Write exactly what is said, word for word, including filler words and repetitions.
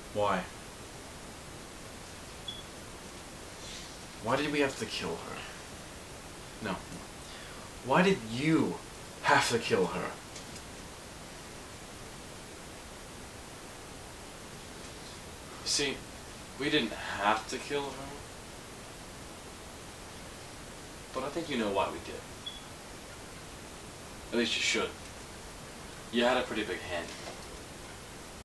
Why? Why did we have to kill her? No. Why did you have to kill her? See, we didn't have to kill her. But I think you know why we did. At least you should. You had a pretty big hand.